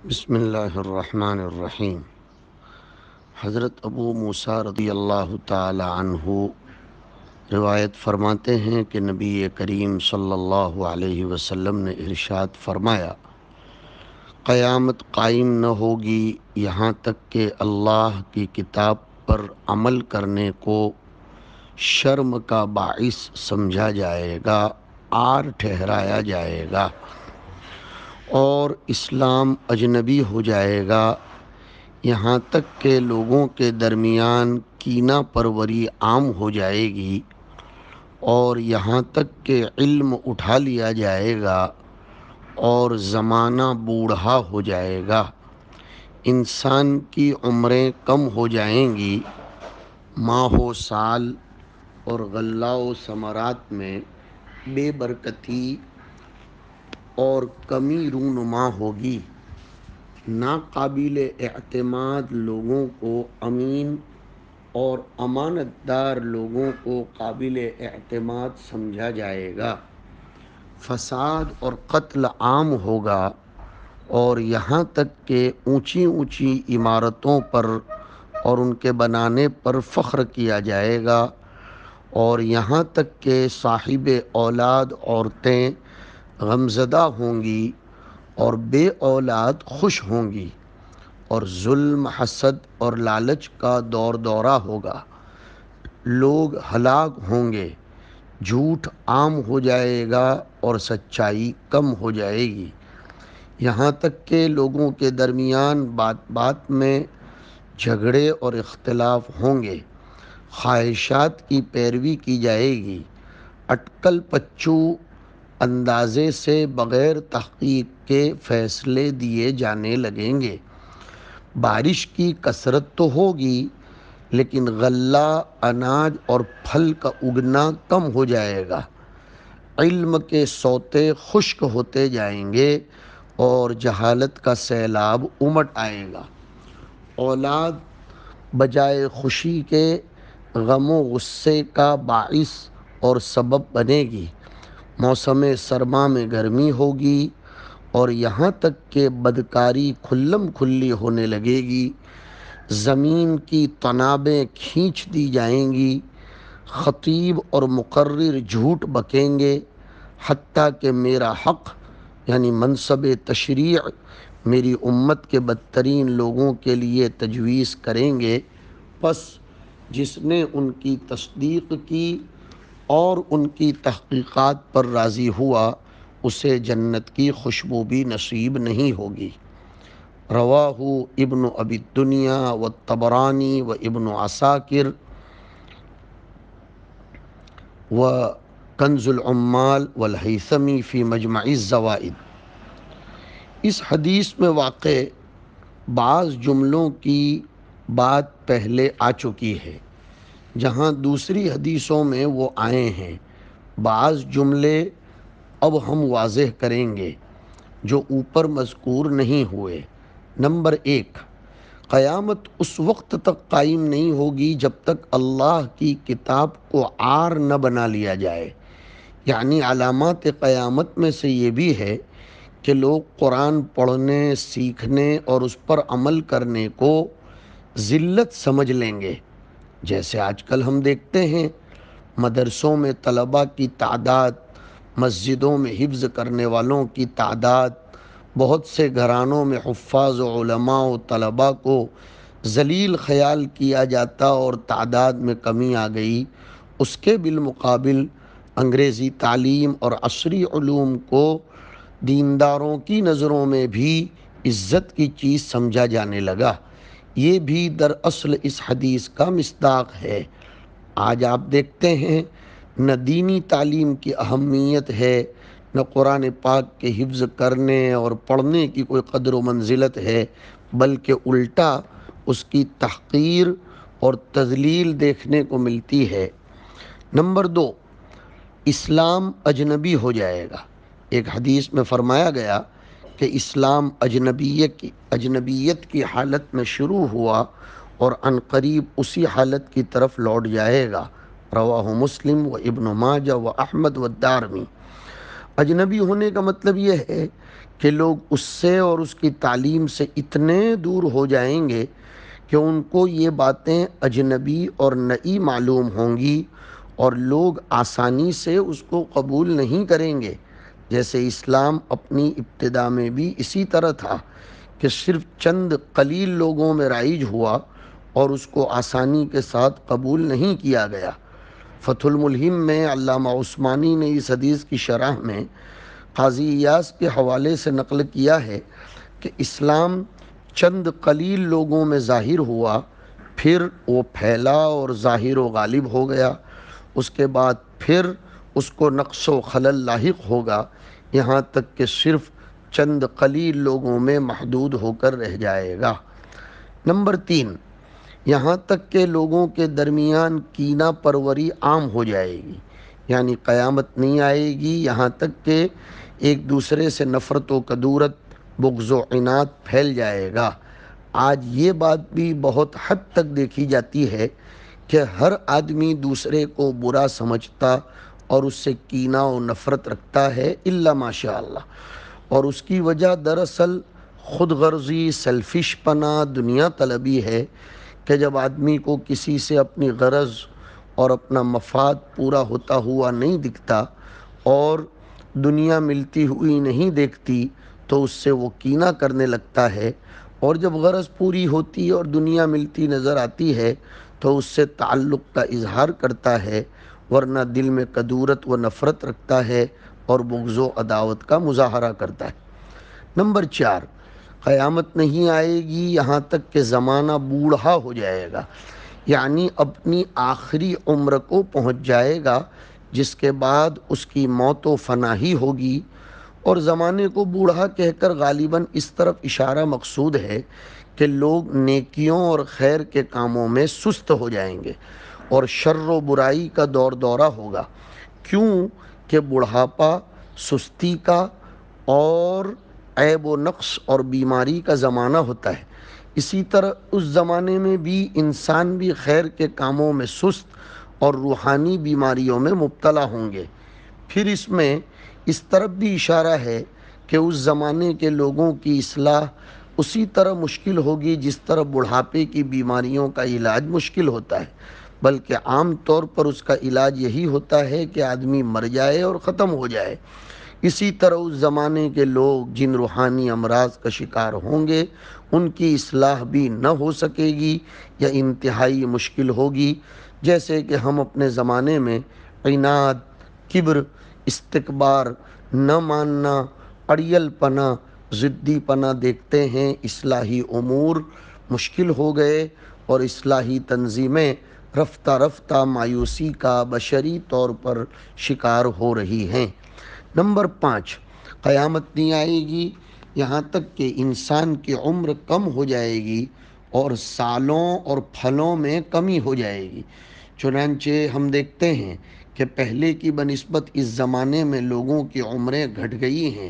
بسم اللہ الرحمن الرحیم۔ حضرت ابو موسیٰ رضی اللہ تعالی عنہ روایت فرماتے ہیں کہ نبی کریم صلی اللہ علیہ وسلم نے ارشاد فرمایا، قیامت قائم نہ ہوگی یہاں تک کہ اللہ کی کتاب پر عمل کرنے کو شرم کا باعث سمجھا جائے گا، عار ٹھہرایا جائے گا، اور اسلام اجنبی ہو جائے گا، یہاں تک کہ لوگوں کے درمیان کینہ پروری عام ہو جائے گی، اور یہاں تک کہ علم اٹھا لیا جائے گا اور زمانہ بوڑھا ہو جائے گا، انسان کی عمریں کم ہو جائیں گی، ماہ و سال اور غلہ و ثمرات میں بے برکتی اور کمی رونما ہوگی، ناقابل اعتماد لوگوں کو امین اور امانت دار لوگوں کو قابل اعتماد سمجھا جائے گا، فساد اور قتل عام ہوگا، اور یہاں تک کہ اونچی اونچی عمارتوں پر اور ان کے بنانے پر فخر کیا جائے گا، اور یہاں تک کہ صاحب اولاد عورتیں غمزدہ ہوں گی اور بے اولاد خوش ہوں گی، اور ظلم، حسد اور لالچ کا دور دورہ ہوگا، لوگ ہلاک ہوں گے، جھوٹ عام ہو جائے گا اور سچائی کم ہو جائے گی، یہاں تک کہ لوگوں کے درمیان بات بات میں جھگڑے اور اختلاف ہوں گے، خواہشات کی پیروی کی جائے گی، اٹکل پچو اندازے سے بغیر تحقیق کے فیصلے دیے جانے لگیں گے، بارش کی کثرت تو ہوگی لیکن غلہ، اناج اور پھل کا اگنا کم ہو جائے گا، علم کے سوتے خشک ہوتے جائیں گے اور جہالت کا سیلاب امٹ آئے گا، اولاد بجائے خوشی کے غم و غصے کا باعث اور سبب بنے گی، موسم سرما میں گرمی ہوگی، اور یہاں تک کہ بدکاری کھلم کھلی ہونے لگے گی، زمین کی تنابیں کھینچ دی جائیں گی، خطیب اور مقرر جھوٹ بکیں گے، حتیٰ کہ میرا حق یعنی منصب تشریع میری امت کے بدترین لوگوں کے لیے تجویز کریں گے، پس جس نے ان کی تصدیق کی اور ان کی تحقیقات پر راضی ہوا اسے جنت کی خوشبو بھی نصیب نہیں ہوگی۔ رواہ ابن ابی الدنیا والطبرانی و ابن عساکر و کنز العمال والہیثمی فی مجمع الزوائد۔ اس حدیث میں واقع بعض جملوں کی بات پہلے آ چکی ہے، جہاں دوسری حدیثوں میں وہ آئے ہیں، بعض جملے اب ہم واضح کریں گے جو اوپر مذکور نہیں ہوئے۔ نمبر 1، قیامت اس وقت تک قائم نہیں ہوگی جب تک اللہ کی کتاب کو عار نہ بنا لیا جائے، یعنی علامات قیامت میں سے یہ بھی ہے کہ لوگ قرآن پڑھنے، سیکھنے اور اس پر عمل کرنے کو ذلت سمجھ لیں گے، جیسے آج کل ہم دیکھتے ہیں مدرسوں میں طلباء کی تعداد، مسجدوں میں حفظ کرنے والوں کی تعداد، بہت سے گھرانوں میں حفاظ و علماء و طلباء کو ذلیل خیال کیا جاتا اور تعداد میں کمی آ گئی، اس کے بالمقابل انگریزی تعلیم اور عصری علوم کو دینداروں کی نظروں میں بھی عزت کی چیز سمجھا جانے لگا، یہ بھی دراصل اس حدیث کا مصداق ہے۔ آج آپ دیکھتے ہیں نہ دینی تعلیم کی اہمیت ہے، نہ قرآن پاک کے حفظ کرنے اور پڑھنے کی کوئی قدر و منزلت ہے، بلکہ الٹا اس کی تحقیر اور تذلیل دیکھنے کو ملتی ہے۔ نمبر 2، اسلام اجنبی ہو جائے گا۔ ایک حدیث میں فرمایا گیا کہ اسلام اجنبیت کی حالت میں شروع ہوا اور عنقریب اسی حالت کی طرف لوٹ جائے گا۔ رواہ مسلم و ابن ماجہ و احمد و الدارمی۔ اجنبی ہونے کا مطلب یہ ہے کہ لوگ اس سے اور اس کی تعلیم سے اتنے دور ہو جائیں گے کہ ان کو یہ باتیں اجنبی اور نئی معلوم ہوں گی اور لوگ آسانی سے اس کو قبول نہیں کریں گے۔ جیسے اسلام اپنی ابتدا میں بھی اسی طرح تھا کہ صرف چند قلیل لوگوں میں رائج ہوا اور اس کو آسانی کے ساتھ قبول نہیں کیا گیا۔ فتح الملہم میں علامہ عثمانی نے اس حدیث کی شرح میں قاضی ایاز کے حوالے سے نقل کیا ہے کہ اسلام چند قلیل لوگوں میں ظاہر ہوا، پھر وہ پھیلا اور ظاہر و غالب ہو گیا، اس کے بعد پھر اس کو نقص و خلل لاحق ہوگا، یہاں تک کہ صرف چند قلیل لوگوں میں محدود ہو کر رہ جائے گا۔ نمبر 3، یہاں تک کہ لوگوں کے درمیان کینہ پروری عام ہو جائے گی، یعنی قیامت نہیں آئے گی یہاں تک کہ ایک دوسرے سے نفرت و کدورت، بغض و عناد پھیل جائے گا۔ آج یہ بات بھی بہت حد تک دیکھی جاتی ہے کہ ہر آدمی دوسرے کو برا سمجھتا اور اس سے کینہ و نفرت رکھتا ہے الا ماشاء اللہ، اور اس کی وجہ دراصل خود غرضی، سیلفش پنا، دنیا طلبی ہے کہ جب آدمی کو کسی سے اپنی غرض اور اپنا مفاد پورا ہوتا ہوا نہیں دکھتا اور دنیا ملتی ہوئی نہیں دیکھتی تو اس سے وہ کینہ کرنے لگتا ہے، اور جب غرض پوری ہوتی اور دنیا ملتی نظر آتی ہے تو اس سے تعلق کا اظہار کرتا ہے، ورنہ دل میں کدورت و نفرت رکھتا ہے اور بغض و عداوت کا مظاہرہ کرتا ہے۔ نمبر 4، قیامت نہیں آئے گی یہاں تک کہ زمانہ بوڑھا ہو جائے گا، یعنی اپنی آخری عمر کو پہنچ جائے گا، جس کے بعد اس کی موت و فنا ہی ہوگی۔ اور زمانے کو بوڑھا کہہ کر غالباً اس طرف اشارہ مقصود ہے کہ لوگ نیکیوں اور خیر کے کاموں میں سست ہو جائیں گے اور شر و برائی کا دور دورہ ہوگا، کیوں کہ بڑھاپا سستی کا اور عیب و نقص اور بیماری کا زمانہ ہوتا ہے۔ اسی طرح اس زمانے میں بھی انسان بھی خیر کے کاموں میں سست اور روحانی بیماریوں میں مبتلا ہوں گے۔ پھر اس میں اس طرف بھی اشارہ ہے کہ اس زمانے کے لوگوں کی اصلاح اسی طرح مشکل ہوگی جس طرح بڑھاپے کی بیماریوں کا علاج مشکل ہوتا ہے، بلکہ عام طور پر اس کا علاج یہی ہوتا ہے کہ آدمی مر جائے اور ختم ہو جائے۔ اسی طرح اس زمانے کے لوگ جن روحانی امراض کا شکار ہوں گے ان کی اصلاح بھی نہ ہو سکے گی یا انتہائی مشکل ہوگی، جیسے کہ ہم اپنے زمانے میں عناد، کبر، استکبار، نہ ماننا، اڑیل پنا، ضدی پنا دیکھتے ہیں۔ اصلاحی امور مشکل ہو گئے اور اصلاحی تنظیمیں رفتہ رفتہ مایوسی کا بشری طور پر شکار ہو رہی ہیں۔ نمبر 5، قیامت نہیں آئے گی یہاں تک کہ انسان کی عمر کم ہو جائے گی اور سالوں اور پھلوں میں کمی ہو جائے گی۔ چنانچہ ہم دیکھتے ہیں کہ پہلے کی بنسبت اس زمانے میں لوگوں کی عمریں گھٹ گئی ہیں،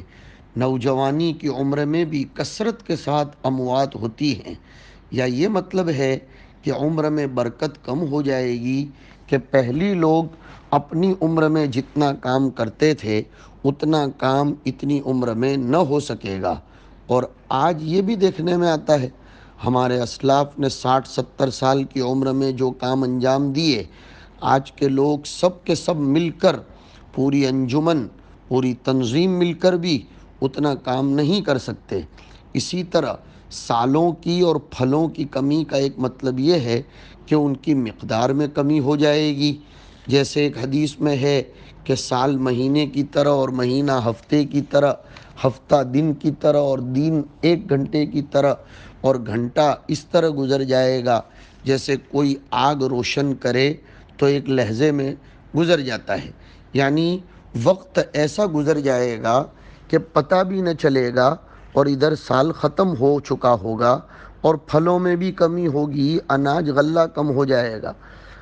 نوجوانی کی عمر میں بھی کثرت کے ساتھ اموات ہوتی ہیں۔ یا یہ مطلب ہے کہ عمر میں برکت کم ہو جائے گی کہ پہلی لوگ اپنی عمر میں جتنا کام کرتے تھے اتنا کام اتنی عمر میں نہ ہو سکے گا۔ اور آج یہ بھی دیکھنے میں آتا ہے ہمارے اسلاف نے 60-70 سال کی عمر میں جو کام انجام دیے، آج کے لوگ سب کے سب مل کر، پوری انجمن، پوری تنظیم مل کر بھی اتنا کام نہیں کر سکتے۔ اسی طرح سالوں کی اور پھلوں کی کمی کا ایک مطلب یہ ہے کہ ان کی مقدار میں کمی ہو جائے گی۔ جیسے ایک حدیث میں ہے کہ سال مہینے کی طرح اور مہینہ ہفتے کی طرح، ہفتہ دن کی طرح اور دن 1 گھنٹے کی طرح، اور گھنٹہ اس طرح گزر جائے گا جیسے کوئی آگ روشن کرے تو ایک لہجے میں گزر جاتا ہے، یعنی وقت ایسا گزر جائے گا کہ پتہ بھی نہ چلے گا، اور ادھر سال ختم ہو چکا ہوگا اور پھلوں میں بھی کمی ہوگی، اناج غلہ کم ہو جائے گا۔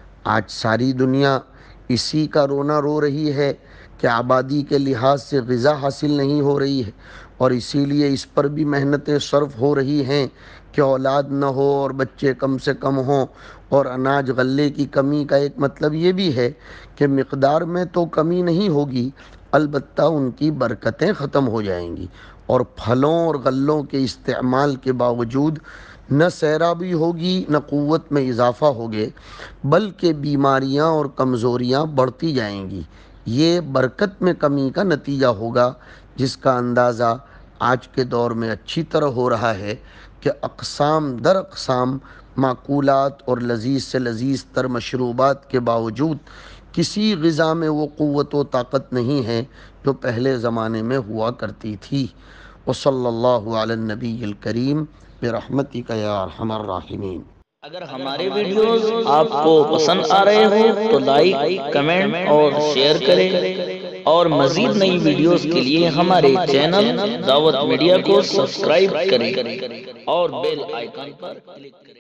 آج ساری دنیا اسی کا رونا رو رہی ہے کہ آبادی کے لحاظ سے غذا حاصل نہیں ہو رہی ہے، اور اسی لیے اس پر بھی محنتیں صرف ہو رہی ہیں کہ اولاد نہ ہو اور بچے کم سے کم ہوں۔ اور اناج غلے کی کمی کا ایک مطلب یہ بھی ہے کہ مقدار میں تو کمی نہیں ہوگی، البتہ ان کی برکتیں ختم ہو جائیں گی اور پھلوں اور غلوں کے استعمال کے باوجود نہ سیرابی ہوگی نہ قوت میں اضافہ ہوگے، بلکہ بیماریاں اور کمزوریاں بڑھتی جائیں گی۔ یہ برکت میں کمی کا نتیجہ ہوگا، جس کا اندازہ آج کے دور میں اچھی طرح ہو رہا ہے کہ اقسام در اقسام معقولات اور لذیذ سے لذیذ تر مشروبات کے باوجود کسی غذا میں وہ قوت و طاقت نہیں ہے جو پہلے زمانے میں ہوا کرتی تھی۔ وصلی اللہ علی النبی الکریم برحمتک یا ارحم الراحمین۔ اگر ہمارے ویڈیوز آپ کو پسند آ رہے ہو تو لائک، کمنٹ اور شیئر کریں، اور مزید نئی ویڈیوز کے لیے ہمارے چینل دعوت میڈیا کو سبسکرائب کریں اور بیل آئیکن پر کلک کریں۔